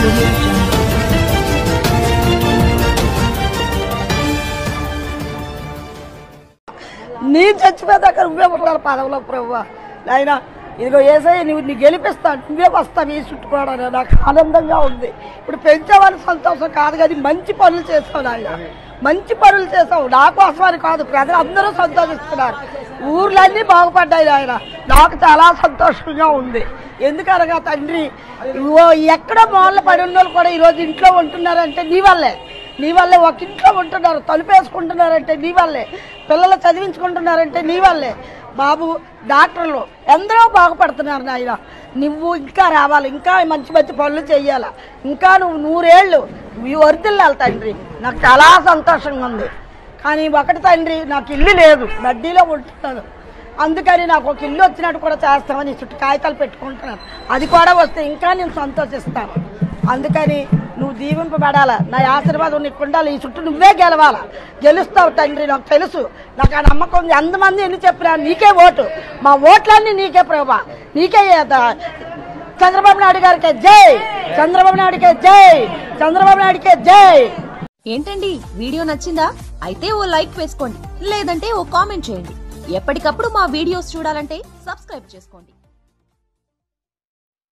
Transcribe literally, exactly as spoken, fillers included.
నేను చచ్చిపోయాక నువ్వే ఉండాలి పదవులో ప్రభువా నాయన. ఇదిగో ఏసయ్య నువ్వు నీ గెలిపిస్తాను, నువ్వే వస్తావు ఈ చుట్టుకోవడం నాకు ఆనందంగా ఉంది. ఇప్పుడు పెంచావని సంతోషం కాదు కానీ మంచి పనులు చేస్తావు నాయన, మంచి పనులు చేస్తావు. నా కోసమని కాదు, ప్రజలు అందరూ సంతోషిస్తున్నారు, ఊర్లన్నీ బాగుపడ్డాయి ఆయన. నాకు చాలా సంతోషంగా ఉంది. ఎందుకనగా తండ్రి ఎక్కడో మూలన పడి ఉన్న వాళ్ళు కూడా ఈరోజు ఇంట్లో ఉంటున్నారంటే నీ వల్లే, నీ వల్లే. ఒక ఇంట్లో ఉంటున్నారు, తలుపేసుకుంటున్నారంటే నీ వల్లే, పిల్లలు చదివించుకుంటున్నారంటే నీ వల్లే. బాబు డాక్టర్లు ఎందరో బాగుపడుతున్నారు నాయన. నువ్వు ఇంకా రావాలి, ఇంకా మంచి మంచి పనులు చెయ్యాలా, ఇంకా నువ్వు నూరేళ్ళు వర్ధిల్లాలి తండ్రి. నాకు చాలా సంతోషంగా ఉంది. కానీ ఒకటి తండ్రి, నాకు ఇల్లు లేదు, బడ్డీలో ఉంటున్నాను. అందుకని నాకు ఒక ఇల్లు వచ్చినట్టు కూడా చేస్తామని చుట్టూ కాగితాలు పెట్టుకుంటున్నాను. అది కూడా వస్తే ఇంకా నేను సంతోషిస్తాను. అందుకని నువ్వు దీవింపబడాలా, నా ఆశీర్వాదం నీకు ఉండాలి. ఈ చుట్టూ నువ్వే గెలవాలా, గెలుస్తావు తండ్రి. నాకు తెలుసు, నాకు ఆ నమ్మకం ఉంది. ఎంతమంది ఎన్ని చెప్పినా నీకే ఓటు, మా ఓట్లన్నీ నీకే ప్రభా, నీకే. చంద్రబాబు నాయుడు గారికే జై, చంద్రబాబు నాయుడికే జై, చంద్రబాబు నాయుడికే జై. ఏంటండి వీడియో నచ్చిందా? అయితే ఓ లైక్ వేసుకోండి, లేదంటే ఓ కామెంట్ చేయండి. ఎప్పటికప్పుడు మా వీడియోస్ చూడాలంటే సబ్స్క్రైబ్ చేసుకోండి.